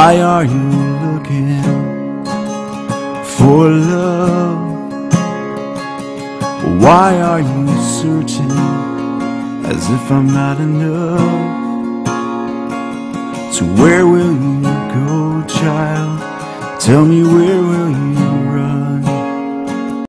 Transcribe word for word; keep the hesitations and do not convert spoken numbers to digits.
Why are you looking for love? Why are you searching as if I'm not enough? So where will you go, child? Tell me, where